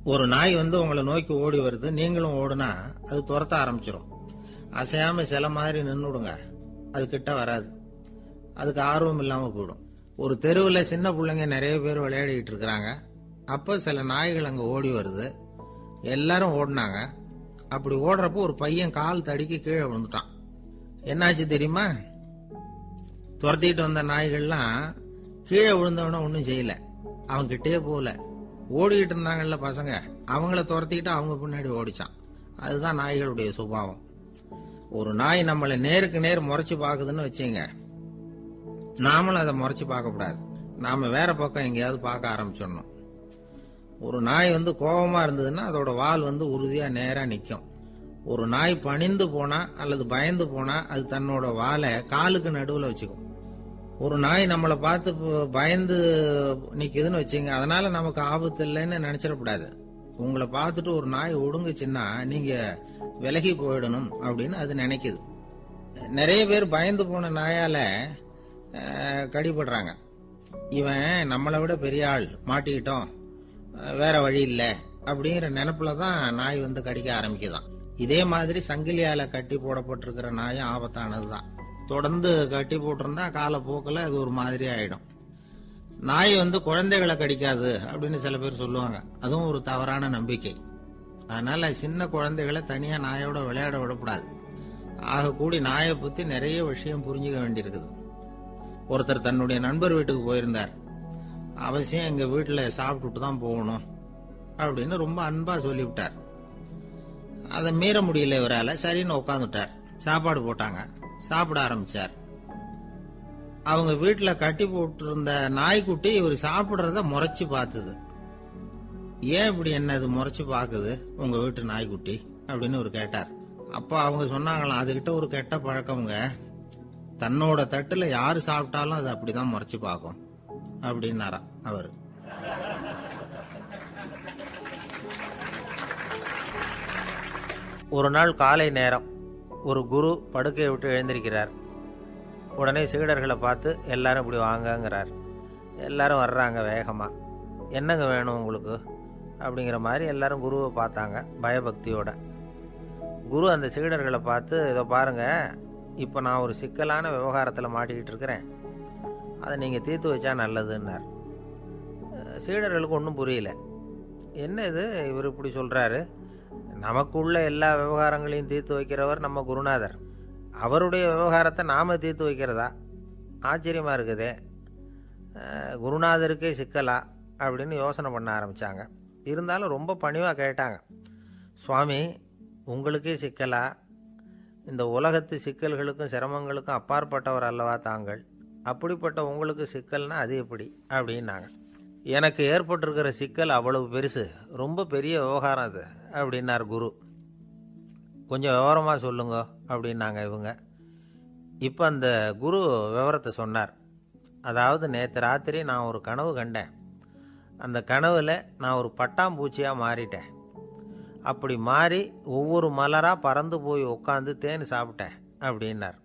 ஒரு நாய் உங்களை நோக்கி ஓடி வருது, நீங்களும் ஓடுனா அது துரத்த ஆரம்பிச்சிடும். அசையாம சில மாதிரி நின்னுடுங்க, அது கிட்ட வராது. அதுக்கு ஆர்வம் இல்லாம போயிடும். ஒரு தெருவில் சின்ன பிள்ளைங்க நிறைய பேர் விளையாடிட்டு இருக்கிறாங்க. அப்ப சில நாய்கள் அங்க ஓடி வருது. எல்லாரும் ஓடினாங்க. அப்படி ஓடுறப்போ ஒரு பையன் கால் தடிக்கு கீழே விழுந்துட்டான். என்னாச்சு தெரியுமா? துரத்திட்டு வந்த நாய்கள்லாம் கீழே விழுந்தவன ஒன்னும் செய்யல, அவன் கிட்டே போகல. ஓடிக்கிட்டு இருந்தாங்கல்ல பசங்க, அவங்கள துரத்திக்கிட்டு அவங்க பின்னாடி ஓடிச்சான். அதுதான் நாய்களுடைய சுபாவம். ஒரு நாய் நம்மளை நேருக்கு நேர் முறைச்சு பாக்குதுன்னு வச்சுங்க, நாமளும் அதை முறைச்சு பார்க்க கூடாது. நாம வேற பக்கம் எங்கேயாவது பார்க்க ஆரம்பிச்சிடணும். ஒரு நாய் கோபமா இருந்ததுன்னா அதோட வால் உறுதியா நேரா நிக்கும். ஒரு நாய் பணிந்து போனா அல்லது பயந்து போனா அது தன்னோட வாலை காலுக்கு நடுவுல வச்சுக்கும். ஒரு நாய் நம்மளை பார்த்து பயந்து நிக்குதுன்னு வச்சுங்க, அதனால நமக்கு ஆபத்து இல்லைன்னு நினைச்சிடக்கூடாது. உங்களை பார்த்துட்டு ஒரு நாய் ஒடுங்குச்சுன்னா நீங்க விலகி போயிடணும் அப்படின்னு அது நினைக்குது. நிறைய பேர் பயந்து போன நாயால கடிபடுறாங்க. இவன் நம்மளை விட பெரிய ஆள், மாட்டிக்கிட்டோம், வேற வழி இல்ல அப்படிங்கிற நினைப்புல தான் நாய் கடிக்க ஆரம்பிக்குதான். இதே மாதிரி சங்கிலியால கட்டி போடப்பட்டிருக்கிற நாயும் ஆபத்தானதுதான். தொடர்ந்து கட்டி போட்டிருந்தா காலப்போக்கில் அது ஒரு மாதிரி ஆயிடும். நாய் குழந்தைகளை கடிக்காது அப்படின்னு சில பேர் சொல்லுவாங்க. அதுவும் ஒரு தவறான நம்பிக்கை. அதனால சின்ன குழந்தைகளை தனியா நாயோட விளையாட விடக்கூடாது. ஆக கூடி நாயை பத்தி நிறைய விஷயம் புரிஞ்சுக்க வேண்டியிருக்குது. ஒருத்தர் தன்னுடைய நண்பர் வீட்டுக்கு போயிருந்தார். அவசியம் எங்க வீட்டுல சாப்பிட்டுட்டு தான் போகணும் அப்படின்னு ரொம்ப அன்பா சொல்லிவிட்டார். அதை மீற முடியல இவரால. சரின்னு உட்காந்துட்டார். சாப்பாடு போட்டாங்க, சாப்பிட ஆரம்பிச்சார். அவங்க வீட்டுல கட்டி போட்டு இருந்த நாய்க்குட்டி இவர் சாப்பிடுறத முறைச்சு பார்த்தது. ஏன் இப்படி என்ன இது முறைச்சு பாக்குது உங்க வீட்டு நாய்க்குட்டி அப்படின்னு இவர் கேட்டார். அப்ப அவங்க சொன்னாங்களாம், அதுகிட்ட ஒரு கெட்ட பழக்கம்ங்க, தன்னோட தட்டுல யாரு சாப்பிட்டாலும் அது அப்படிதான் முறைச்சு பார்க்கும் அப்படின்னாரா அவரு. ஒரு நாள் காலை நேரம் ஒரு குரு படுக்கையை விட்டு எழுந்திருக்கிறார். உடனே சீடர்களை பார்த்து எல்லாரும் இப்படி வாங்கங்கிறார். எல்லாரும் வர்றாங்க வேகமாக. என்னங்க வேணும் உங்களுக்கு அப்படிங்கிற மாதிரி எல்லாரும் குருவை பார்த்தாங்க பயபக்தியோட. குரு அந்த சீடர்களை பார்த்து, இதை பாருங்க, இப்போ நான் ஒரு சிக்கலான விவகாரத்தில் மாட்டிக்கிட்டு இருக்கிறேன், அதை நீங்கள் தீர்த்து வச்சா நல்லதுன்னார். சீடர்களுக்கு ஒன்றும் புரியல. என்ன இது இவர் இப்படி சொல்கிறாரு? நமக்குள்ள எல்லா விவகாரங்களையும் தீர்த்து வைக்கிறவர் நம்ம குருநாதர், அவருடைய விவகாரத்தை நாம் தீர்த்து வைக்கிறதா? ஆச்சரியமாக இருக்குதே, குருநாதருக்கே சிக்கலா அப்படின்னு யோசனை பண்ண ஆரம்பித்தாங்க. இருந்தாலும் ரொம்ப பணிவாக கேட்டாங்க, சுவாமி உங்களுக்கே சிக்கலா? இந்த உலகத்து சிக்கல்களுக்கும் சிரமங்களுக்கும் அப்பாற்பட்டவர் அல்லவா தாங்கள்? அப்படிப்பட்ட உங்களுக்கு சிக்கல்னா அது எப்படி அப்படின்னாங்க. எனக்கு ஏற்பட்டிருக்கிற சிக்கல் அவ்வளவு பெருசு, ரொம்ப பெரிய விவகாரம் அது அப்படின்னார் குரு. கொஞ்சம் விவரமாக சொல்லுங்க அப்படின்னாங்க இவங்க. இப்போ அந்த குரு விவரத்தை சொன்னார். அதாவது நேற்று ராத்திரி நான் ஒரு கனவு கண்டேன். அந்த கனவில் நான் ஒரு பட்டாம்பூச்சியாக மாறிட்டேன். அப்படி மாறி ஒவ்வொரு மலராக பறந்து போய் உட்காந்து தேன் சாப்பிட்டேன் அப்படின்னார்.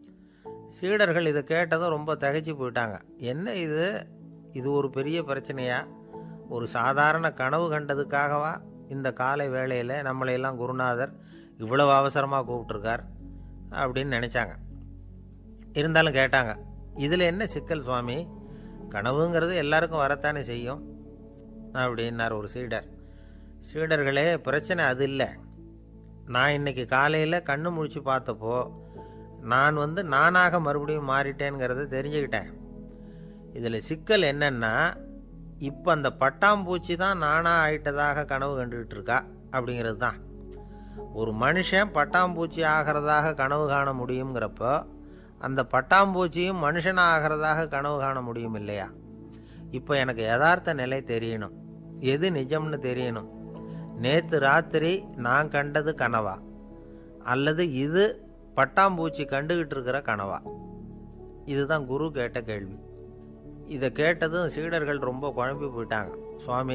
சீடர்கள் இதை கேட்டதும் ரொம்ப திகைச்சு போயிட்டாங்க. என்ன இது, இது ஒரு பெரிய பிரச்சனையா? ஒரு சாதாரண கனவு கண்டதுக்காகவா இந்த காலை வேளையில் நம்மளையெல்லாம் குருநாதர் இவ்வளவு அவசரமாக கூப்பிட்டுருக்கார் அப்படின்னு நினச்சாங்க. இருந்தாலும் கேட்டாங்க, இதில் என்ன சிக்கல் சுவாமி? கனவுங்கிறது எல்லாருக்கும் வரத்தானே செய்யும் அப்படின்னார் ஒரு சீடர். சீடர்களே, பிரச்சனை அது இல்லை. நான் இன்னைக்கு காலையில் கண்ணு முழிச்சு பார்த்தப்போ நான் நானாக மறுபடியும் மாறிட்டேங்கிறத தெரிஞ்சுக்கிட்டேன். இதில் சிக்கல் என்னன்னா, இப்போ அந்த பட்டாம்பூச்சி தான் நானாக ஆயிட்டதாக கனவு கண்டுகிட்டு இருக்கா அப்படிங்கிறது தான். ஒரு மனுஷன் பட்டாம்பூச்சி ஆகிறதாக கனவு காண முடியுங்கிறப்போ அந்த பட்டாம்பூச்சியும் மனுஷனாக ஆகிறதாக கனவு காண முடியும் இல்லையா? இப்போ எனக்கு யதார்த்த நிலை தெரியணும், எது நிஜம்னு தெரியணும். நேற்று ராத்திரி நான் கண்டது கனவா, அல்லது இது பட்டாம்பூச்சி கண்டுகிட்டு இருக்கிற கனவா? இதுதான் குரு கேட்ட கேள்வி. இதை கேட்டதும் சீடர்கள் ரொம்ப குழம்பி போயிட்டாங்க. சுவாமி,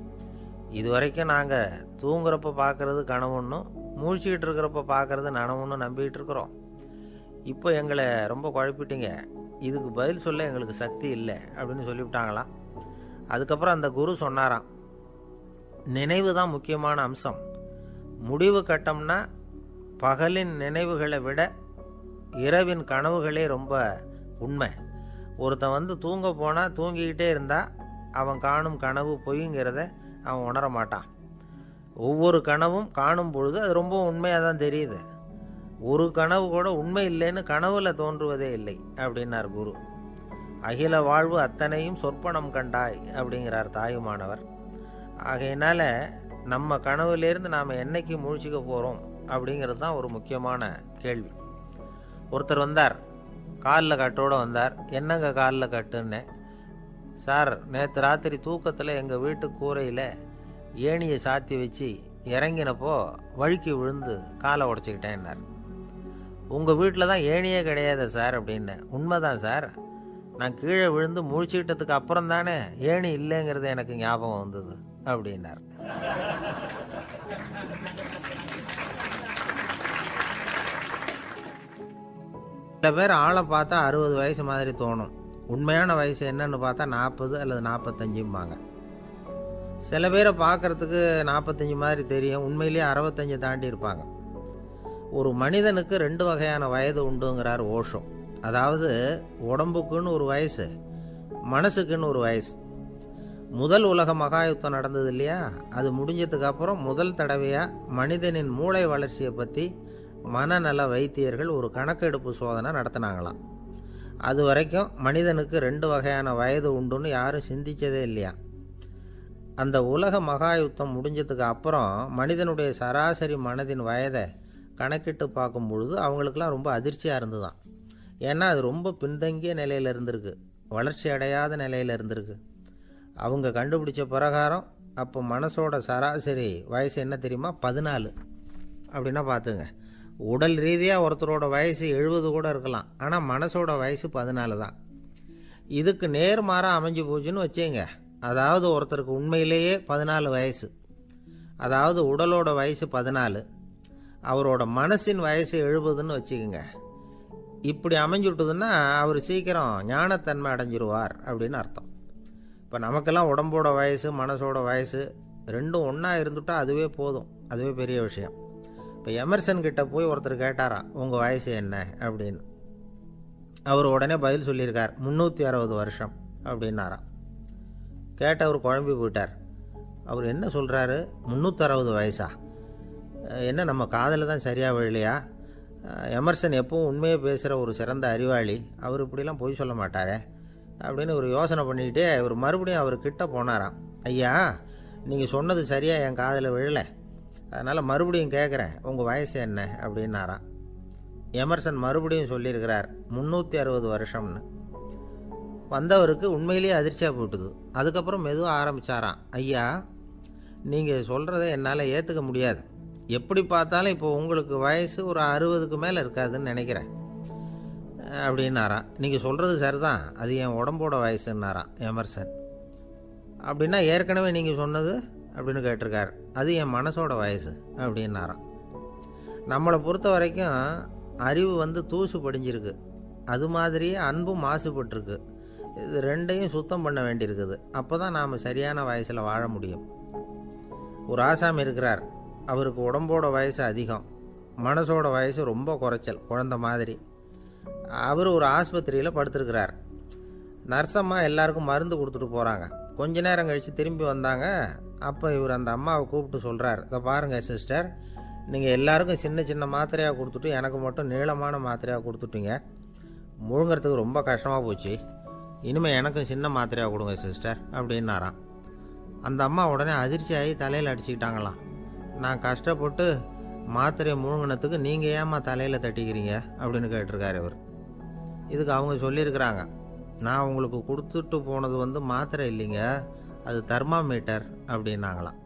இது வரைக்கும் நாங்கள் தூங்குறப்ப பார்க்கறது கனவுன்னும் மூழ்கிட்டு இருக்கிறப்ப பார்க்கறது நனவுன்னு நம்பிக்கிட்டு இருக்கிறோம். இப்போ எங்களை ரொம்ப குழப்பிட்டீங்க, இதுக்கு பதில் சொல்ல எங்களுக்கு சக்தி இல்லை அப்படின்னு சொல்லிவிட்டாங்களாம். அதுக்கப்புறம் அந்த குரு சொன்னாராம், நினைவு தான் முக்கியமான அம்சம். முடிவு கட்டம்னா பகலின் நினைவுகளை விட இரவின் கனவுகளே ரொம்ப உண்மை. ஒருத்தன் தூங்க போனால் தூங்கிக்கிட்டே இருந்தால் அவன் காணும் கனவு பொய்ங்கிறத அவன் உணர மாட்டான். ஒவ்வொரு கனவும் காணும் பொழுது அது ரொம்ப உண்மையாக தான் தெரியுது. ஒரு கனவு கூட உண்மை இல்லைன்னு கனவுல தோன்றுவதே இல்லை அப்படின்னார் குரு. அகில வாழ்வு அத்தனையும் சொற்பனம் கண்டாய் அப்படிங்கிறார் தாயுமானவர். ஆகையினால நம்ம கனவுலேருந்து நாம் என்னைக்கு முழிச்சிக்க போகிறோம் அப்படிங்கிறது தான் ஒரு முக்கியமான கேள்வி. ஒருத்தர் வந்தார், காலில் கட்டோடு வந்தார். என்னங்க காலில் கட்டுன்னு? சார், நேற்று ராத்திரி தூக்கத்தில் எங்கள் வீட்டு கூரையில் ஏணியை சாத்தி வச்சு இறங்கினப்போ வழுக்கி விழுந்து காலை உடச்சிக்கிட்டேன்னார். உங்கள் வீட்டில் தான் ஏணியே கிடையாது சார் அப்படின்னு. உண்மைதான் சார், நான் கீழே விழுந்து முழிச்சுக்கிட்டதுக்கு அப்புறம் தானே ஏணி இல்லைங்கிறது எனக்கு ஞாபகம் வந்தது அப்படின்னார். சில பேர் ஆளை பார்த்தா 60 வயசு மாதிரி தோணும். உண்மையான வயசு என்னன்னு பார்த்தா 40 அல்லது 45 சில பேரை பார்க்கறதுக்கு 45 மாதிரி தெரியும், உண்மையிலேயே 65 தாண்டி இருப்பாங்க. ஒரு மனிதனுக்கு 2 வகையான வயது உண்டுங்கிறார் ஓஷோ. அதாவது உடம்புக்குன்னு ஒரு வயசு, மனசுக்குன்னு ஒரு வயசு. முதல் உலக மகாயுத்தம் நடந்தது இல்லையா, அது முடிஞ்சதுக்கு அப்புறம் முதல் தடவையாக மனிதனின் மூளை வளர்ச்சியை பற்றி மனநல வைத்தியர்கள் ஒரு கணக்கெடுப்பு சோதனை நடத்தினாங்களாம். அது வரைக்கும் மனிதனுக்கு 2 வகையான வயது உண்டுன்னு யாரும் சிந்திச்சதே இல்லையா. அந்த உலக மகாயுத்தம் முடிஞ்சதுக்கு அப்புறம் மனிதனுடைய சராசரி மனதின் வயதை கணக்கிட்டு பார்க்கும் பொழுது அவங்களுக்கெல்லாம் ரொம்ப அதிர்ச்சியாக இருந்துதான். ஏன்னா அது ரொம்ப பின்தங்கிய நிலையில் இருந்திருக்கு, வளர்ச்சி அடையாத நிலையில் இருந்திருக்கு. அவங்க கண்டுபிடிச்ச பிரகாரம் அப்போ மனசோட சராசரி வயசு என்ன தெரியுமா? 14. அப்படின்னா பார்த்துங்க, உடல் ரீதியாக ஒருத்தரோட வயசு 70 கூட இருக்கலாம், ஆனால் மனசோட வயசு 14 தான். இதுக்கு நேர்மாறாக அமைஞ்சு போச்சுன்னு வச்சுங்க. அதாவது ஒருத்தருக்கு உண்மையிலேயே 14 வயசு, அதாவது உடலோட வயசு 14, அவரோட மனசின் வயசு 70ன்னு வச்சுக்கோங்க. இப்படி அமைஞ்சுட்டுதுன்னா அவர் சீக்கிரம் ஞானத்தன்மை அடைஞ்சிருவார் அப்படின்னு அர்த்தம். இப்போ நமக்கெல்லாம் உடம்போட வயசு மனசோட வயசு ரெண்டும் ஒன்றா இருந்துட்டால் அதுவே போதும், அதுவே பெரிய விஷயம். இப்போ எமர்சன் கிட்ட போய் ஒருத்தர் கேட்டாராம், உங்கள் வயசு என்ன அப்படின்னு. அவர் உடனே பதில் சொல்லியிருக்கார், 360 வருஷம் அப்படின்னாராம். கேட்டவர் குழம்பி போயிட்டார். அவர் என்ன சொல்கிறாரு, 360 வயசா? என்ன நம்ம காதில் தான் சரியாக விழலையா? எமர்சன் எப்பவும் உண்மையை பேசுகிற ஒரு சிறந்த அறிவாளி, அவர் இப்படிலாம் பொய் சொல்ல மாட்டாரே அப்படின்னு ஒரு யோசனை பண்ணிக்கிட்டே இவர் மறுபடியும் அவர்கிட்ட போனாராம். ஐயா, நீங்கள் சொன்னது சரியாக என் காதில் விழலை, அதனால் மறுபடியும் கேட்குறேன், உங்கள் வயசு என்ன அப்படின்னாராம். எமர்சன் மறுபடியும் சொல்லியிருக்கிறார் 360 வருஷம்னு. வந்தவருக்கு உண்மையிலேயே அதிர்ச்சியாக போட்டுது. அதுக்கப்புறம் மெதுவாக ஆரம்பித்தாராம், ஐயா நீங்கள் சொல்கிறத என்னால் ஏற்றுக்க முடியாது. எப்படி பார்த்தாலும் இப்போ உங்களுக்கு வயசு ஒரு 60க்கு மேலே இருக்காதுன்னு நினைக்கிறேன் அப்படின்னாராம். நீங்கள் சொல்கிறது சரிதான், அது என் உடம்போட வயசுன்னாராம் எமர்சன். அப்படின்னா ஏற்கனவே நீங்கள் சொன்னது அப்படின்னு கேட்டிருக்கார், அது என் மனசோட வயசு அப்படின்னாராம். நம்மளை பொறுத்த வரைக்கும் அறிவு தூசு படிஞ்சிருக்கு, அது மாதிரியே அன்பும் மாசுபட்டுருக்கு. இது ரெண்டையும் சுத்தம் பண்ண வேண்டியிருக்குது. அப்போ தான் நாம் சரியான வயசில் வாழ முடியும். ஒரு ஆசாமி இருக்கிறார், அவருக்கு உடம்போட வயசு அதிகம், மனசோட வயசு ரொம்ப குறைச்சல், குழந்த மாதிரி. அவர் ஒரு ஆஸ்பத்திரியில் படுத்திருக்கிறார். நர்ஸம்மா எல்லாருக்கும் மருந்து கொடுத்துட்டு போகிறாங்க. கொஞ்ச நேரம் கழித்து திரும்பி வந்தாங்க. அப்போ இவர் அந்த அம்மாவை கூப்பிட்டு சொல்கிறார், இதை பாருங்கள் சிஸ்டர், நீங்கள் எல்லாருக்கும் சின்ன சின்ன மாத்திரையாக கொடுத்துட்டு எனக்கு மட்டும் நீளமான மாத்திரையாக கொடுத்துட்டீங்க. முழுங்கிறதுக்கு ரொம்ப கஷ்டமாக போச்சு. இனிமேல் எனக்கும் சின்ன மாத்திரையாக கொடுங்க சிஸ்டர் அப்படின்னாராம். அந்த அம்மா உடனே அதிர்ச்சியாகி தலையில் அடிச்சுக்கிட்டாங்களாம். நான் கஷ்டப்பட்டு மாத்திரையை முழுங்கினத்துக்கு நீங்கள் ஏம்மா தலையில் தட்டிக்கிறீங்க அப்படின்னு கேட்டிருக்காரு இவர். இதுக்கு அவங்க சொல்லியிருக்கிறாங்க, நான் உங்களுக்கு கொடுத்துட்டு போனது மாத்திரை இல்லைங்க, அது தெர்மாமீட்டர் அப்படின்னாங்களாம்.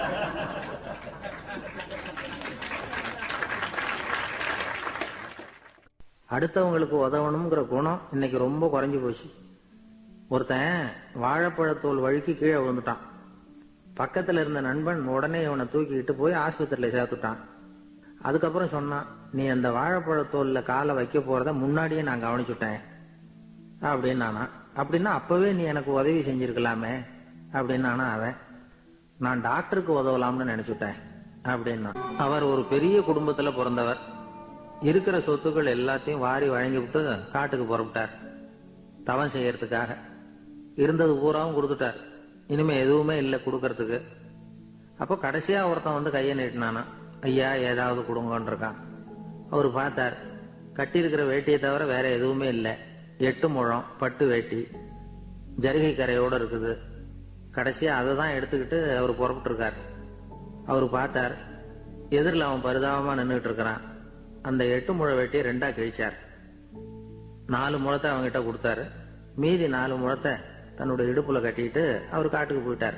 அடுத்தவங்களுக்கு உதவணுங்கிற குணம் இன்னைக்கு ரொம்ப குறைஞ்சி போச்சு. ஒருத்தன் வாழைப்பழத்தோல் வழுக்கி கீழே விழுந்துட்டான். பக்கத்தில் இருந்த நண்பன் உடனே இவனை தூக்கிக்கிட்டு போய் ஆஸ்பத்திரியில் சேர்த்துட்டான். அதுக்கப்புறம் சொன்னான், நீ அந்த வாழைப்பழத்தோலில் காலை வைக்க போகிறத முன்னாடியே நான் கவனிச்சுட்டேன் அப்படின்னானா. அப்படின்னா அப்போவே நீ எனக்கு உதவி செஞ்சுருக்கலாமே அப்படின்னானா அவன். நான் டாக்டருக்கு உதவலாம்னு நினைச்சுட்டேன் அப்படின்னா. அவர் ஒரு பெரிய குடும்பத்துல பிறந்தவர். இருக்கிற சொத்துக்கள் எல்லாத்தையும் வாரி வழங்கி விட்டு காட்டுக்கு புறப்பட்டார் தவம் செய்யறதுக்காக. இருந்தது பூராவும் கொடுத்துட்டார். இனிமே எதுவுமே இல்லை கொடுக்கறதுக்கு. அப்போ கடைசியா ஒருத்தன் வந்து கையை நீட்டினானா, ஐயா ஏதாவது கொடுங்கன்னு இருக்கான். அவர் பார்த்தார், கட்டியிருக்கிற வேட்டியை தவிர வேற எதுவுமே இல்லை. 8 முழம் பட்டு வேட்டி, ஜரிகை கரையோட இருக்குது. கடைசியா அதை தான் எடுத்துக்கிட்டு அவர் புறப்பட்டு இருக்கார். அவர் பார்த்தார், எதிரில் அவன் பரிதாபமா நின்றுட்டு இருக்கிறான். அந்த 8 முழ வேட்டியை 2ஆ கிழிச்சார். 4 முழத்தை அவங்கிட்ட கொடுத்தாரு. மீதி 4 முழத்தை தன்னுடைய இடுப்புல கட்டிட்டு அவர் காட்டுக்கு போயிட்டார்.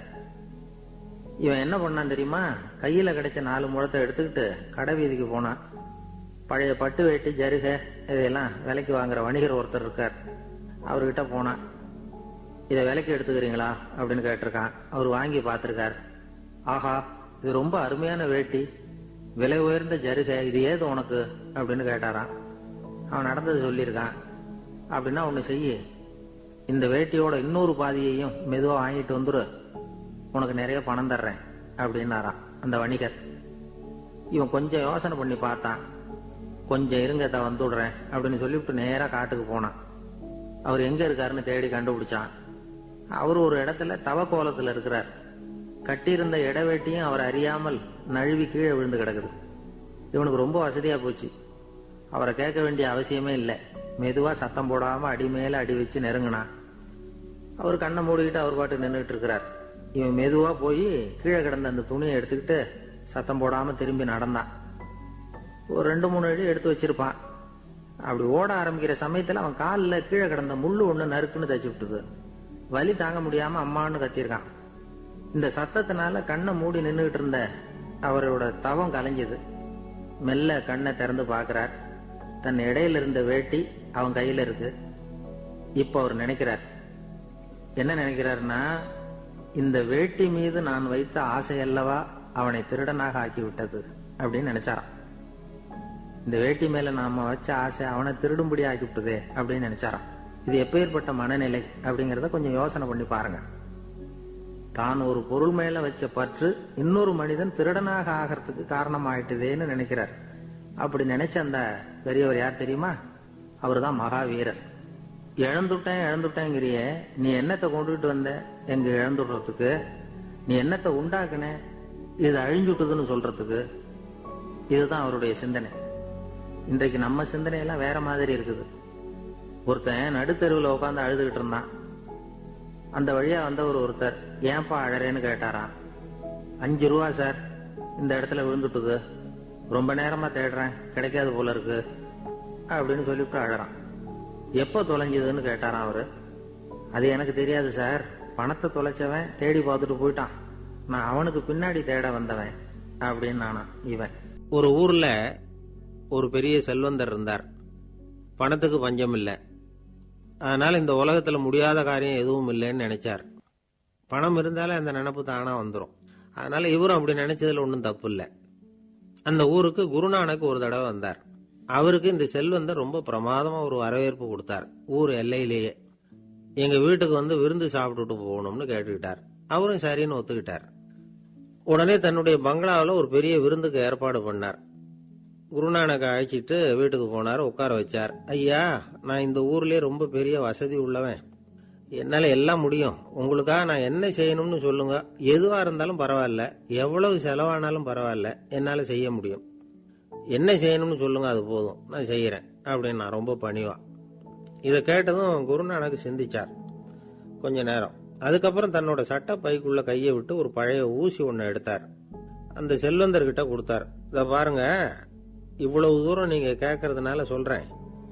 இவன் என்ன பண்ணான் தெரியுமா? கையில கிடைச்ச 4 முழத்தை எடுத்துக்கிட்டு கடை வீதிக்கு போனான். பழைய பட்டு வேட்டி ஜருகை இதெல்லாம் விலைக்கு வாங்குற வணிகர் ஒருத்தர் இருக்கார். அவர்கிட்ட போனான். இதை விலைக்கு எடுத்துக்கிறீங்களா அப்படின்னு கேட்டிருக்கான். அவர் வாங்கி பார்த்திருக்கார். ஆஹா, இது ரொம்ப அருமையான வேட்டி, விலை உயர்ந்த ஜருகை, இது ஏது உனக்கு அப்படின்னு கேட்டாரான். அவன் நடந்தது சொல்லியிருக்கான். அப்படின்னா ஒண்ணு செய்ய, இந்த வேட்டியோட இன்னொரு பாதியையும் மெதுவா வாங்கிட்டு வந்துரு, உனக்கு நிறைய பணம் தர்றேன் அப்படின்னாரான் அந்த வணிகர். இவன் கொஞ்சம் யோசனை பண்ணி பார்த்தான். கொஞ்சம் இருங்க, வந்துடுறேன் அப்படின்னு சொல்லிவிட்டு நேரா காட்டுக்கு போனான். அவர் எங்க இருக்காருன்னு தேடி கண்டுபிடிச்சான். அவர் ஒரு இடத்துல தவ கோலத்துல இருக்கிறார். கட்டியிருந்த இடவேட்டியும் அவர் அறியாமல் நழுவி கீழே விழுந்து கிடக்குது. இவனுக்கு ரொம்ப வசதியா போச்சு. அவரை கேட்க வேண்டிய அவசியமே இல்லை. மெதுவா சத்தம் போடாம அடி மேல அடி வச்சு நெருங்கினான். அவர் கண்ணை மூடிக்கிட்டு அவர் பாட்டு நின்றுட்டு இருக்கிறார். இவன் மெதுவா போய் கீழே கிடந்த அந்த துணியை எடுத்துக்கிட்டு சத்தம் போடாம திரும்பி நடந்தான். ஒரு 2-3 அடி எடுத்து வச்சிருப்பான். அப்படி ஓட ஆரம்பிக்கிற சமயத்துல அவன் காலில் கீழே கிடந்த முள்ளு ஒண்ணு நறுக்குன்னு தச்சு விட்டுது. வலி தாங்க முடியாம அம்மான்னு கத்திருக்கான். இந்த சத்தத்தினால கண்ணை மூடி நின்றுகிட்டு இருந்த அவரோட தவம் கலைஞ்சது. மெல்ல கண்ணை திறந்து பார்க்கிறார். தன் இடையில இருந்த வேட்டி அவன் கையில இருக்கு. இப்ப அவர் நினைக்கிறார், என்ன நினைக்கிறார்னா, இந்த வேட்டி மீது நான் வைத்த ஆசை அல்லவா அவனை திருடனாக ஆக்கி விட்டது அப்படின்னு நினைச்சாராம். இந்த வேட்டி மேல நாம வச்ச ஆசை அவனை திருடும்படி ஆக்கி விட்டதே அப்படின்னு நினைச்சாராம். இது எப்பேற்பட்ட மனநிலை அப்படிங்கறத கொஞ்சம் யோசனை பண்ணி பாருங்க. தான் ஒரு பொருள் மேல வச்ச பற்று இன்னொரு மனிதன் திருடனாக ஆகிறதுக்கு காரணமாயிட்டுதேன்னு நினைக்கிறார். அப்படி நினைச்ச அந்த பெரியவர் யார் தெரியுமா? அவர்தான் மகாவீரர். இழந்துட்டேங்கிறிய, நீ என்னத்தை கொண்டுகிட்டு வந்த எங்க இழந்துடுறதுக்கு? நீ என்னத்தை உண்டாக்குன இது அழிஞ்சுட்டுதுன்னு சொல்றதுக்கு? இதுதான் அவருடைய சிந்தனை. இன்றைக்கு நம்ம சிந்தனையெல்லாம் வேற மாதிரி இருக்குது. ஒருத்தன் நடுத்தெருவில் உட்காந்து அழுதுகிட்டு இருந்தான். அந்த வழியா வந்தவர் ஒருத்தர், ஏன்பா அழறேன்னு கேட்டாராம். 5 ரூபா சார், இந்த இடத்துல விழுந்துட்டுது, ரொம்ப நேரமா தேடுறேன், கிடைக்காது போல இருக்கு அப்படின்னு சொல்லிவிட்டு அழறான். எப்போ தொலைஞ்சதுன்னு கேட்டாராம் அவரு. அது எனக்கு தெரியாது சார், பணத்தை தொலைச்சவன் தேடி பார்த்துட்டு போயிட்டான், நான் அவனுக்கு பின்னாடி தேட வந்தவன் அப்படின்னு நானா இவன். ஒரு ஊர்ல ஒரு பெரிய செல்வந்தர் இருந்தார். பணத்துக்கு பஞ்சம் இல்லை. அதனால இந்த உலகத்துல முடியாத காரியம் எதுவும் இல்லைன்னு நினைச்சார். பணம் இருந்தாலே அந்த நினைப்பு தானா வந்துடும். அதனால இவரும் அப்படி நினைச்சதுல ஒன்றும் தப்பு இல்லை. அந்த ஊருக்கு குருநானக் ஒரு தடவை வந்தார். அவருக்கு இந்த செல்வந்தர் ரொம்ப பிரமாதமா ஒரு வரவேற்பு கொடுத்தார். ஊர் எல்லையிலேயே எங்க வீட்டுக்கு வந்து விருந்து சாப்பிட்டுட்டு போகணும்னு கேட்டுக்கிட்டார். அவரும் சரின்னு ஒத்துக்கிட்டார். உடனே தன்னுடைய பங்களாவில் ஒரு பெரிய விருந்துக்கு ஏற்பாடு பண்ணார். குருநானக் அழைச்சிட்டு வீட்டுக்கு போனார், உட்கார வச்சார். ஐயா, நான் இந்த ஊர்லயே ரொம்ப பெரிய வசதி உள்ளவன், என்னால எல்லாம் முடியும், உங்களுக்காக நான் என்ன செய்யணும்னு சொல்லுங்க, எதுவா இருந்தாலும் பரவாயில்ல, எவ்வளவு செலவானாலும் பரவாயில்ல, என்னால செய்ய முடியும், என்ன செய்யணும்னு சொல்லுங்க, அது போதும், நான் செய்யறேன் அப்படின்னு நான் ரொம்ப பணிவா. இதை கேட்டதும் குருநானக் சிந்திச்சார் கொஞ்ச நேரம். அதுக்கப்புறம் தன்னோட சட்ட பைக்குள்ள கையை விட்டு ஒரு பழைய ஊசி ஒன்னு எடுத்தார். அந்த செல்வந்தர்கிட்ட கொடுத்தார். இத பாருங்க, இவ்வளவு தூரம் நீங்க கேட்கறதுனால சொல்றேன்,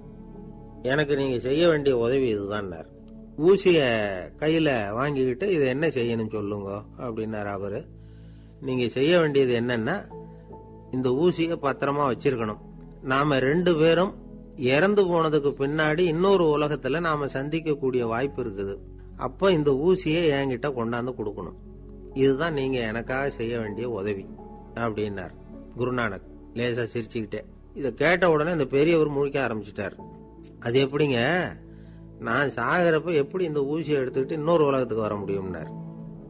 எனக்கு நீங்க செய்ய வேண்டிய உதவி இதுதான். ஊசிய கையில வாங்கிக்கிட்டு இதை என்ன செய்யணும் சொல்லுங்க அப்படின்னாரு அவரு. நீங்க செய்ய வேண்டியது என்னன்னா, இந்த ஊசிய பத்திரமா வச்சிருக்கணும். நாம 2 பேரும் இறந்து போனதுக்கு பின்னாடி இன்னொரு உலகத்துல நாம சந்திக்க கூடிய வாய்ப்பு இருக்குது. அப்ப இந்த ஊசியை என்கிட்ட கொண்டாந்து கொடுக்கணும். இதுதான் நீங்க எனக்காக செய்ய வேண்டிய உதவி அப்படின்னார் குருநானக் லேசா சிரிச்சுக்கிட்டே. இதை கேட்ட உடனே இந்த பெரியவர் முழிக்க ஆரம்பிச்சிட்டார். அது எப்படிங்க, நான் சாகிறப்ப எப்படி இந்த ஊசியை எடுத்துக்கிட்டு இன்னொரு உலகத்துக்கு வர முடியும்னார்.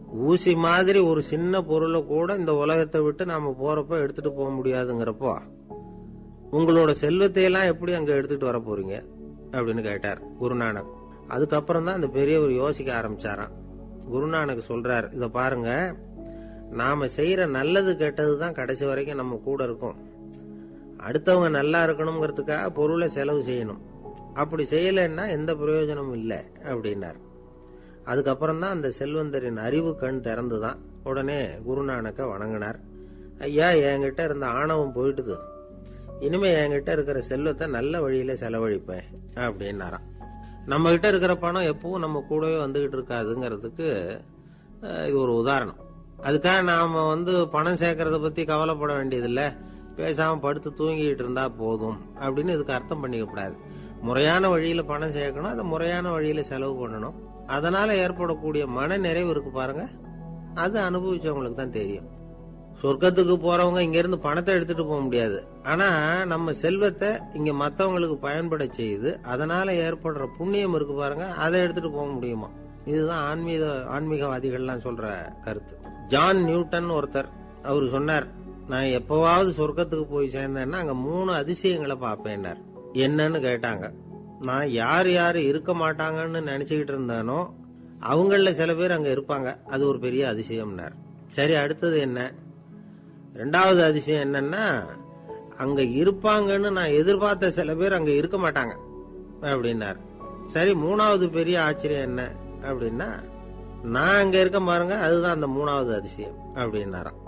ஊசி மாதிரி ஒரு சின்ன பொருளை கூட இந்த உலகத்தை விட்டு நாம போறப்ப எடுத்துட்டு போக முடியாதுங்கிறப்போ உங்களோட செல்வத்தை எல்லாம் எப்படி அங்க எடுத்துட்டு வர போறீங்க அப்படின்னு கேட்டார் குருநானக். அதுக்கப்புறம் தான் அந்த பெரியவர் யோசிக்க ஆரம்பிச்சாராம். குருநானக் சொல்றார், இத பாருங்க, நாம செய்யற நல்லது கெட்டதுதான் கடைசி வரைக்கும் நம்ம கூட இருக்கும். அடுத்தவங்க நல்லா இருக்கணுங்கிறதுக்காக பொருளை செலவு செய்யணும். அப்படி செய்யலைன்னா எந்த பிரயோஜனமும் இல்லை அப்படின்னார். அதுக்கப்புறம் தான் அந்த செல்வந்தரின் அறிவு கண் திறந்துதான். உடனே குருநானக்க வணங்கினார். ஐயா, என்கிட்ட இருந்த ஆணவம் போயிட்டுது. இனிமே என்கிட்ட இருக்கிற செல்வத்தை நல்ல வழியில செலவழிப்பேன் அப்படின்னாராம். நம்ம கிட்ட இருக்கிற பணம் எப்பவும் நம்ம கூடவே வந்துகிட்டு இருக்காதுங்கிறதுக்கு இது ஒரு உதாரணம். அதுக்காக நாம பணம் சேர்க்கறத பத்தி கவலைப்பட வேண்டியதில்லை, பேசாம படுத்து தூங்கிட்டு இருந்தா போதும் அப்படின்னு இதுக்கு அர்த்தம் பண்ணிக்க கூடாது. முறையான வழியில பணம் சேர்க்கணும், அதை முறையான வழியில செலவு பண்ணணும். அதனால ஏற்படக்கூடிய மன நிறைவு இருக்கு பாருங்க, அது அனுபவிச்சவங்களுக்கு தான் தெரியும். சொர்க்கத்துக்கு போறவங்க இங்க இருந்து பணத்தை எடுத்துட்டு போக முடியாது. ஆனா நம்ம செல்வத்தை இங்க மத்தவங்களுக்கு பயன்பட செய்து அதனால ஏற்படுற புண்ணியம் இருக்கு பாருங்க, அதை எடுத்துட்டு போக முடியுமா? இதுதான் ஆன்மீகவாதிகள்லாம் சொல்ற கருத்து. ஜான் நியூட்டன் ஒருத்தர், அவரு சொன்னார், நான் எப்பவாவது சொர்க்கத்துக்கு போய் சேர்ந்தேன்னா அங்க 3 அதிசயங்களை பார்ப்பேன்னார். என்னன்னு கேட்டாங்க. நான் யார் யாரு இருக்க மாட்டாங்கன்னு நினைச்சுக்கிட்டு இருந்தானோ அவங்கள சில பேர் அங்க இருப்பாங்க, அது ஒரு பெரிய அதிசயம்னார். சரி, அடுத்தது என்ன? 2வது அதிசயம் என்னன்னா, அங்க இருப்பாங்கன்னு நான் எதிர்பார்த்த சில பேர் அங்க இருக்க மாட்டாங்க அப்படின்னார். சரி, 3வது பெரிய ஆச்சரியம் என்ன அப்படின்னா, நான் அங்க இருக்க பாருங்க, அதுதான் அந்த 3வது அதிசயம் அப்படின்னாராம்.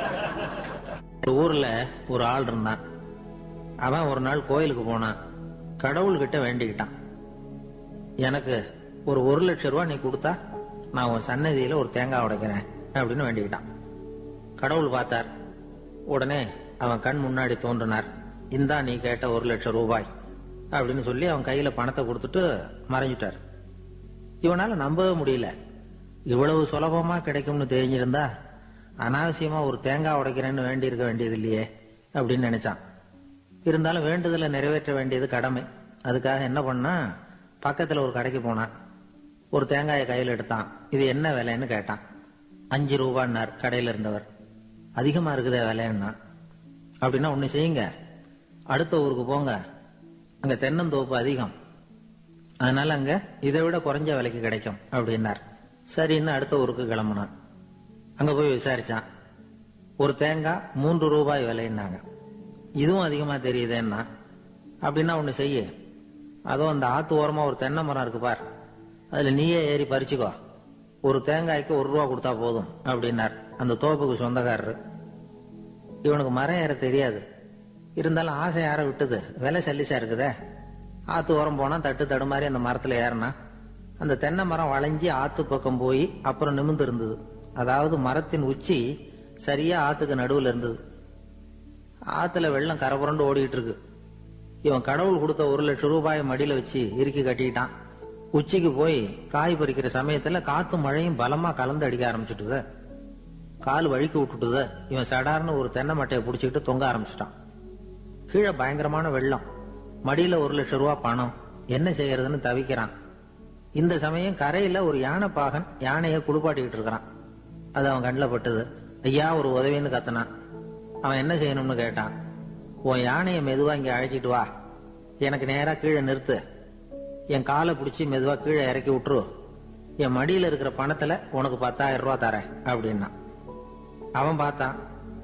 ஒரு ஊர்ல ஒரு ஆள் இருந்தான். அவன் ஒரு நாள் கோயிலுக்கு போனான். கடவுள்கிட்ட வேண்டிக்கிட்டான், எனக்கு ஒரு 1 லட்சம் ரூபாய் நீ கொடுத்தா நான் உன் சன்னதியில ஒரு தேங்காய் உடைக்கிறேன் அப்படின்னு வேண்டிக்கிட்டான். கடவுள் பார்த்தார். உடனே அவன் கண் முன்னாடி தோன்றினார். இந்தா நீ கேட்ட 1 லட்சம் ரூபாய் அப்படின்னு சொல்லி அவன் கையில பணத்தை கொடுத்துட்டு மறைஞ்சிட்டார். இவனால நம்பவே முடியல. இவ்வளவு சுலபமா கிடைக்கும்னு தெரிஞ்சிருந்தா அனாவசியமா ஒரு தேங்காய் உடைக்கிறேன்னு வேண்டி இருக்க வேண்டியது இல்லையே அப்படின்னு நினைச்சான். இருந்தாலும் வேண்டுதலை நிறைவேற்ற வேண்டியது கடமை. அதுக்காக என்ன பண்ணா, பக்கத்துல ஒரு கடைக்கு போனான். ஒரு தேங்காயை கையில் எடுத்தான். இது என்ன விலைன்னு கேட்டான். 5 ரூபான்னார் கடையில இருந்தவர். அதிகமா இருக்குதே விலைன்னா. அப்படின்னா ஒண்ணு செய்யுங்க, அடுத்த ஊருக்கு போங்க, அங்க தென்னந்தோப்பு அதிகம், அதனால அங்க இதை விட குறைஞ்ச விலைக்கு கிடைக்கும் அப்படின்னார். சரின்னு அடுத்த ஊருக்கு கிளம்புனான். அங்க போய் விசாரிச்சான். ஒரு தேங்காய் 3 ரூபாய் விலைன்னாங்க. இதுவும் அதிகமா தெரியுதேன்னா. அப்படின்னா ஒண்ணு செய்ய, அதோ அந்த ஆத்து ஓரமா ஒரு தென்னை மரம் இருக்கு பார், அதுல நீயே ஏறி பறிச்சுக்கோ, ஒரு தேங்காய்க்கு 1 ரூபா கொடுத்தா போதும் அப்படின்னார் அந்த தோப்புக்கு சொந்தக்காரரு. இவனுக்கு மரம் ஏற தெரியாது, இருந்தாலும் ஆசை யார விட்டுது, விலை சல்லிசா இருக்குதே. ஆத்து ஓரம் போனா தட்டு தடுமாறி அந்த மரத்துல ஏறினா அந்த தென்னை மரம் வளைஞ்சி ஆத்து பக்கம் போய் அப்புறம் நிமிர்ந்து இருந்தது. அதாவது மரத்தின் உச்சி சரியா ஆத்துக்கு நடுவுல இருந்தது. ஆத்துல வெள்ளம் கரபுரண்டு ஓடிட்டு இருக்கு. இவன் கடவுள் கொடுத்த 1 லட்சம் ரூபாயை மடியில வச்சு இறுக்கி கட்டிட்டான். உச்சிக்கு போய் காய் பறிக்கிற சமயத்துல காத்து மழையும் பலமா கலந்து அடிக்க ஆரம்பிச்சுட்டுத. கால் வழுக்கி விட்டுட்டுத. இவன் சடார்னு ஒரு தென்னை மட்டையை புடிச்சுக்கிட்டு தொங்க ஆரம்பிச்சிட்டான். கீழே பயங்கரமான வெள்ளம், மடியில 1 லட்சம் ரூபாய் பணம், என்ன செய்யறதுன்னு தவிக்கிறான். இந்த சமயம் கரையில ஒரு யானை பாகன் யானையை குளிப்பாட்டிக்கிட்டு இருக்கிறான். அது அவன் கண்ணில் பட்டது. ஐயா ஒரு உதவின்னு கத்தனான். அவன் என்ன செய்யணும்னு கேட்டான். உன் யானையை மெதுவா இங்க அழைச்சிட்டு வா, எனக்கு நேரா கீழே நிறுத்து, என் காலை பிடிச்சி மெதுவா கீழே இறக்கி விட்டுரு, என் மடியில இருக்கிற பணத்துல உனக்கு 10,000 ரூபாய் தரேன் அப்படின்னா. அவன் பார்த்தான்,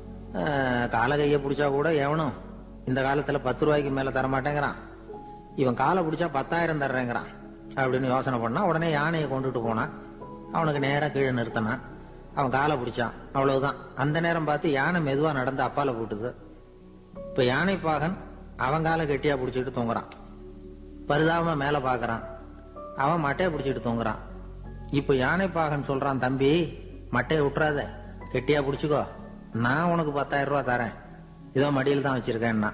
காலை கையை பிடிச்சா கூட எவனும் இந்த காலத்துல 10 ரூபாய்க்கு மேல தரமாட்டேங்கிறான், இவன் காலை பிடிச்சா 10,000 தர்றேங்கிறான் அப்படின்னு யோசனை பண்ணா. உடனே யானையை கொண்டுட்டு போனான். அவனுக்கு நேரா கீழே நிறுத்தினான். அவன் காலை பிடிச்சான். அவ்வளவுதான். அந்த நேரம் பார்த்து யானை மெதுவா நடந்து அப்பால போட்டுது. இப்ப யானை பாகன் அவன் காலை கெட்டியா பிடிச்சிட்டு தொங்குறான். பரிதாபமா மேல பாக்குறான். அவன் மட்டையை பிடிச்சிட்டு தொங்குறான். இப்ப யானை பாகன் சொல்றான், தம்பி மட்டையை விட்டுறாத, கெட்டியா பிடிச்சுக்கோ, நான் உனக்கு 10,000 ரூபாய் தரேன், இதோ மடியில் தான் வச்சிருக்கேன்னா.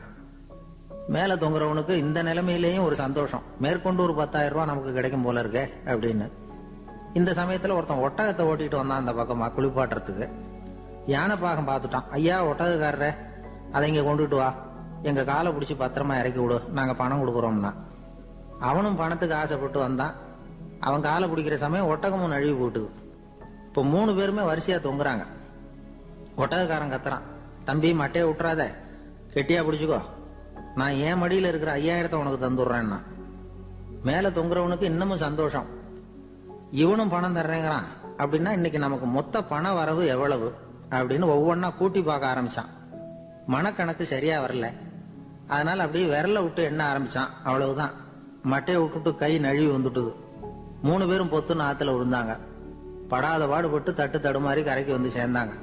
மேல தொங்குறவனுக்கு இந்த நிலைமையிலேயும் ஒரு சந்தோஷம், மேற்கொண்டு ஒரு 10,000 ரூபாய் நமக்கு கிடைக்கும் போல இருக்கே அப்படின்னு. இந்த சமயத்துல ஒருத்தன் ஒட்டகத்தை ஓட்டிட்டு வந்தான் அந்த பக்கமா குளிப்பாட்டுறதுக்கு. யானை பாகம் பார்த்துட்டான். ஐயா ஒட்டகக்காரரே, அதை இங்க கொண்டுட்டு வா, எங்க காலை பிடிச்சி பத்திரமா இறக்கி விடு, நாங்க பணம் கொடுக்குறோம்னா. அவனும் பணத்துக்கு ஆசைப்பட்டு வந்தான். அவன் காலை பிடிக்கிற சமயம் ஒட்டகமும் நழுவி போட்டுது. இப்போ 3 பேருமே வரிசையா தொங்குறாங்க. ஒட்டகக்காரன் கத்துறான், தம்பி மட்டையை விட்டுறாத, கெட்டியா பிடிச்சுக்கோ, நான் என் மடியில இருக்கிற 5000 உனக்கு தந்துடுறேன்னா. மேல தொங்குறவனுக்கு இன்னமும் சந்தோஷம், இவனும் பணம் தர்றேங்கிறான், அப்படின்னா இன்னைக்கு நமக்கு மொத்த பண வரவு எவ்வளவு அப்படின்னு ஒவ்வொன்னா கூட்டி பார்க்க ஆரம்பிச்சான். மனக்கணக்கு சரியா வரல, அதனால அப்படியே விரல விட்டு எண்ண ஆரம்பிச்சான். அவ்வளவுதான், மட்டையை விட்டுட்டு கை நழுவி வந்துட்டுது. 3 பேரும் பொத்துன்னு ஆத்துல விழுந்தாங்க. படாத பாடுபட்டு தட்டு தடுமாறி கரைக்கு வந்து சேர்ந்தாங்க.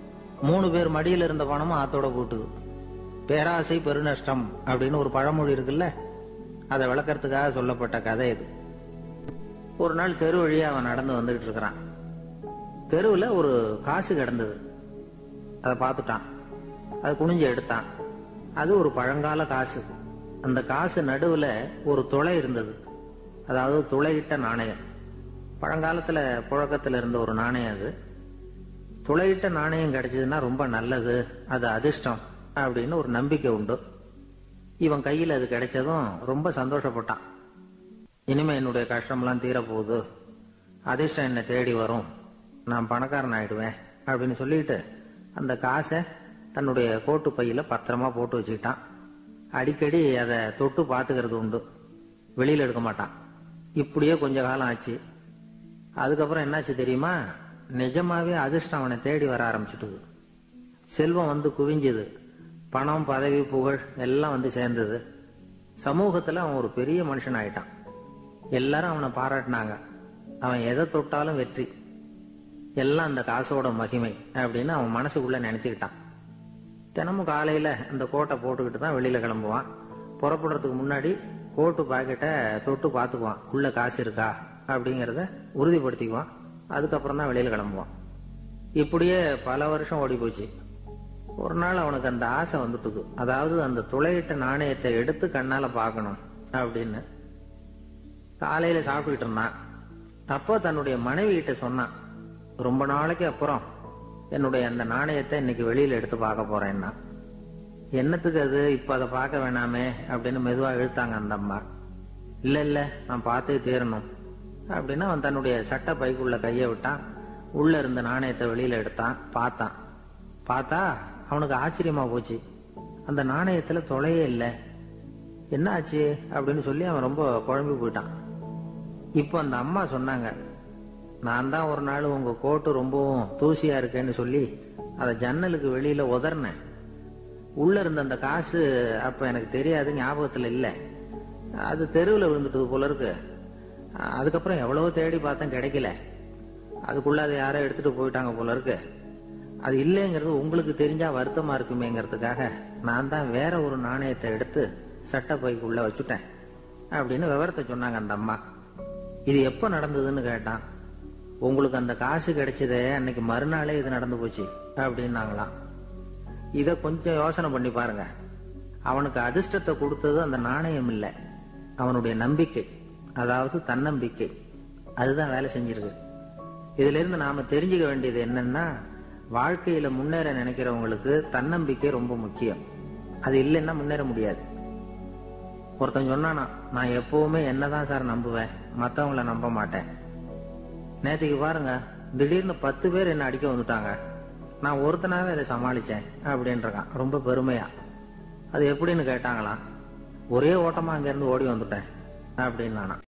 3 பேர் மடியில் இருந்த பணமும் ஆத்தோட போட்டுது. பேராசை பெருநஷ்டம் அப்படின்னு ஒரு பழமொழி இருக்குல்ல, அதை விளக்கறதுக்காக சொல்லப்பட்ட கதை இது. ஒரு நாள் தெரு வழியா அவன் நடந்து வந்துகிட்டு இருக்கிறான். தெருவில் ஒரு காசு கிடந்தது. அதை பார்த்துட்டான். அது குனிஞ்சு எடுத்தான். அது ஒரு பழங்கால காசு. அந்த காசு நடுவில் ஒரு துளை இருந்தது, அதாவது துளையிட்ட நாணயம். பழங்காலத்துல புழக்கத்தில் இருந்த ஒரு நாணயம் அது. துளையிட்ட நாணயம் கிடைச்சதுன்னா ரொம்ப நல்லது, அது அதிர்ஷ்டம் அப்படின்னு ஒரு நம்பிக்கை உண்டு. இவன் கையில் அது கிடைச்சதும் ரொம்ப சந்தோஷப்பட்டான். இனிமே என்னுடைய கஷ்டம்லாம் தீரப்போகுது, அதிர்ஷ்டம் என்னை தேடி வரும், நான் பணக்காரன் ஆயிடுவேன் அப்படின்னு சொல்லிட்டு அந்த காசை தன்னுடைய கோட்டு பையில பத்திரமா போட்டு வச்சுக்கிட்டான். அடிக்கடி அதை தொட்டு பார்த்துக்கிறது உண்டு, வெளியில் எடுக்க மாட்டான். இப்படியே கொஞ்ச காலம் ஆச்சு. அதுக்கப்புறம் என்னாச்சு தெரியுமா? நிஜமாவே அதிர்ஷ்டம் அவனை தேடி வர ஆரம்பிச்சுட்டுது. செல்வம் வந்து குவிஞ்சது. பணம், பதவி, புகழ் எல்லாம் வந்து சேர்ந்தது. சமூகத்துல அவன் ஒரு பெரிய மனுஷன் ஆயிட்டான். எல்லாரும் அவனை பாராட்டினாங்க. அவன் எதை தொட்டாலும் வெற்றி, எல்லாம் அந்த காசோட மகிமை அப்படின்னு அவன் மனசுக்குள்ள நினைச்சுக்கிட்டான். தினமும் காலையில அந்த கோட்டை போட்டுக்கிட்டு தான் வெளியில கிளம்புவான். புறப்படுறதுக்கு முன்னாடி கோட்டு பாக்கெட்டை தொட்டு பார்த்துக்குவான், உள்ள காசு இருக்கா அப்படிங்கிறத உறுதிப்படுத்திக்குவான். அதுக்கப்புறம் தான் வெளியில கிளம்புவான். இப்படியே பல வருஷம் ஓடி போச்சு. ஒரு நாள் அவனுக்கு அந்த ஆசை வந்துட்டுது, அதாவது அந்த துளையிட்ட நாணயத்தை எடுத்து கண்ணால பார்க்கணும் அப்படின்னு. காலையில சாப்பிட்டுக்கிட்டு இருந்தான். அப்போ தன்னுடைய மனைவி கிட்ட சொன்னான், ரொம்ப நாளைக்கு அப்புறம் என்னுடைய அந்த நாணயத்தை இன்னைக்கு வெளியில எடுத்து பார்க்க போறேன்னா. என்னத்துக்கு அது, இப்ப அதை பார்க்க வேணாமே அப்படின்னு மெதுவா இழுத்தாங்க அந்த அம்மா. இல்ல இல்ல, நான் பார்த்தே தீரணும் அப்படின்னு அவன் தன்னுடைய சட்டை பைக்குள்ள கைய விட்டான். உள்ள இருந்த நாணயத்தை வெளியில எடுத்தான். பார்த்தா அவனுக்கு ஆச்சரியமா போச்சு. அந்த நாணயத்துல தொலையே இல்லை. என்ன ஆச்சு அப்படின்னு சொல்லி அவன் ரொம்ப குழம்பி போயிட்டான். இப்போ அந்த அம்மா சொன்னாங்க, நான் தான் ஒரு நாள் உங்க கோட்டு ரொம்பவும் தூசியா இருக்கேன்னு சொல்லி அதை ஜன்னலுக்கு வெளியில உதறினேன். உள்ள இருந்த அந்த காசு அப்ப எனக்கு தெரியாது, ஞாபகத்துல இல்லை. அது தெருவில் விழுந்துட்டது போல இருக்கு. அதுக்கப்புறம் எவ்வளவோ தேடி பார்த்தேன், கிடைக்கல. அதுக்குள்ள அதை யாரோ எடுத்துட்டு போயிட்டாங்க போல இருக்கு. அது இல்லைங்கிறது உங்களுக்கு தெரிஞ்சா வருத்தமா இருக்குமேங்கிறதுக்காக நான் தான் வேற ஒரு நாணயத்தை எடுத்து சட்டை பைக்குள்ள வச்சுட்டேன் அப்படின்னு விவரத்தை சொன்னாங்க அந்த அம்மா. இது எப்ப நடந்ததுன்னு கேட்டான். உங்களுக்கு அந்த காசு கிடைச்சதே அன்னைக்கு மறுநாளே இது நடந்து போச்சு அப்படின்னாங்களாம். இத கொஞ்சம் யோசனை பண்ணி பாருங்க. அவனுக்கு அதிர்ஷ்டத்தை கொடுத்தது அந்த நாணயம் இல்லை, அவனுடைய நம்பிக்கை, அதாவது தன்னம்பிக்கை. அதுதான் வேலை செஞ்சிருக்கு. இதுல இருந்து நாம தெரிஞ்சுக்க வேண்டியது என்னன்னா, வாழ்க்கையில முன்னேற நினைக்கிறவங்களுக்கு தன்னம்பிக்கை ரொம்ப முக்கியம். அது இல்லைன்னா முன்னேற முடியாது. ஒருத்தன் சொன்னானா, நான் எப்பவுமே என்னதான் சார் நம்புவேன், மத்தவங்கள நம்ப மாட்டேன். நேற்றுக்கு பாருங்க, திடீர்னு 10 பேர் என்ன அடிக்க வந்துட்டாங்க, நான் ஒருத்தனாவே அதை சமாளிச்சேன் அப்படின்றான் ரொம்ப பெருமையா. அது எப்படின்னு கேட்டாங்களாம். ஒரே ஓட்டமா அங்க இருந்து ஓடி வந்துட்டேன் அப்படின்னு நானா.